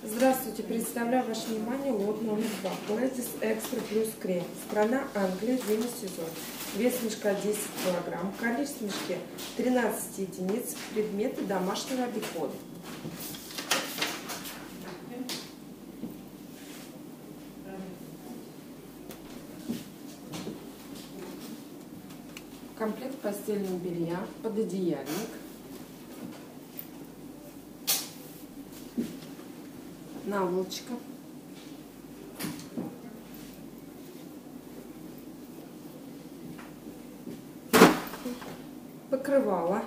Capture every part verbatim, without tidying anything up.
Здравствуйте, представляю ваше внимание лот номер два. Pilates Extra Plus Крем. Страна Англия, зимний сезон. Вес мешка десять килограмм, количество в мешке тринадцать единиц, предметы домашнего обихода. Комплект постельного белья, пододеяльник, наволочка, покрывало,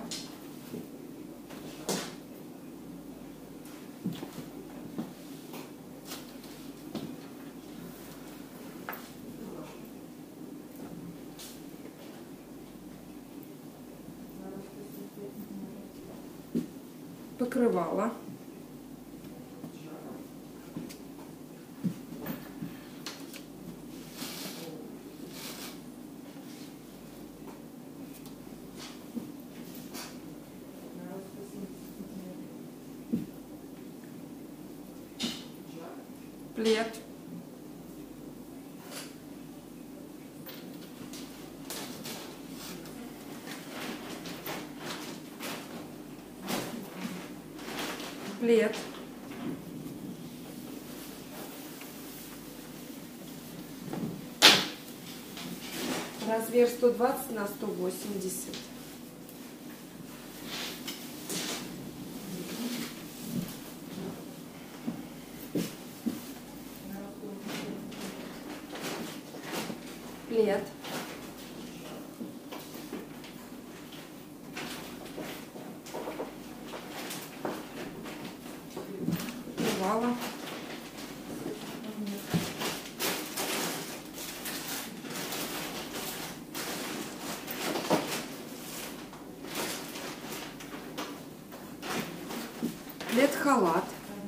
покрывало, плед, плед, размер сто двадцать на сто восемьдесят. Плед, покрывало, плед-халат,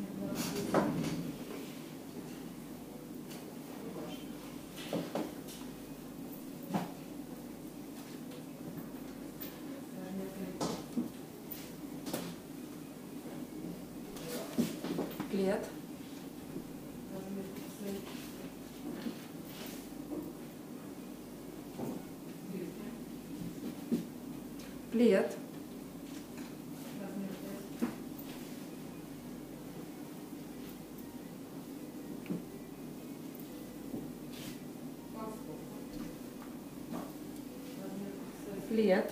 плед, плед, плед,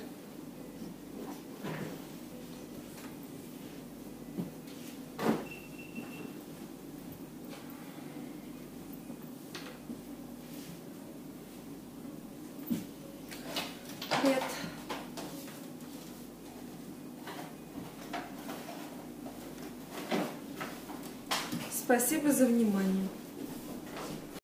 плед. Спасибо за внимание.